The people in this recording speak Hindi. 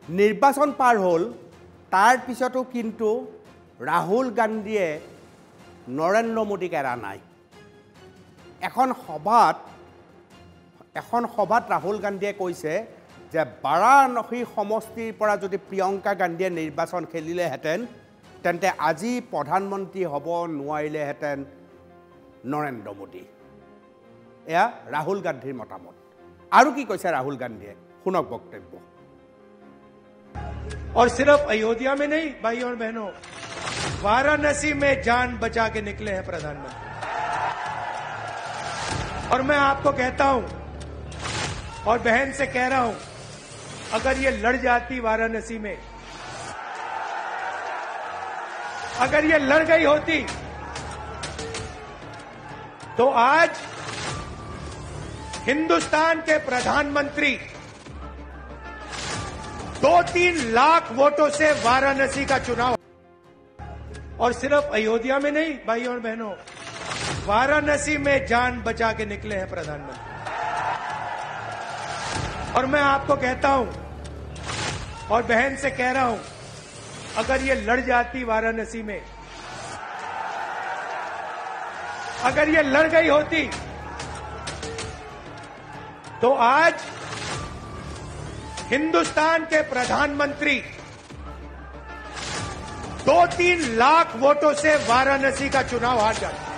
নিৰ্বাচন পাৰ হ'ল তাৰ পিছতো কিন্তু ৰাহুল গান্ধীয়ে নৰেন্দ্ৰ মোদীক এৰা নাই এখন সভাত ৰাহুল গান্ধীয়ে কৈছে যে বাৰাণসী সমষ্টিৰ পৰা যদি প্ৰিয়ংকা গান্ধীয়ে নিৰ্বাচন খেলিলেহেঁতেন তেন্তে আজি প্ৰধানমন্ত্ৰী হ'ব নোৱাৰিলেহেঁতেন নৰেন্দ্ৰ মোদী এয়া ৰাহুল গান্ধীৰ মতামত আৰু কি কৈছে ৰাহুল গান্ধীয়ে শুনক বক্তব্য और सिर्फ अयोध्या में नहीं भाइयों और बहनों वाराणसी में जान बचा के निकले हैं प्रधानमंत्री और मैं आपको कहता हूं और बहन से कह रहा हूं अगर ये लड़ जाती वाराणसी में अगर ये लड़ गई होती तो आज हिंदुस्तान के प्रधानमंत्री 2-3 लाख वोटों से वाराणसी का चुनाव और सिर्फ अयोध्या में नहीं भाइयों और बहनों वाराणसी में जान बचा के निकले हैं प्रधानमंत्री और मैं आपको कहता हूं और बहन से कह रहा हूं अगर ये लड़ जाती वाराणसी में अगर ये लड़ गई होती तो आज हिंदुस्तान के प्रधानमंत्री 2-3 लाख वोटों से वाराणसी का चुनाव हार जाते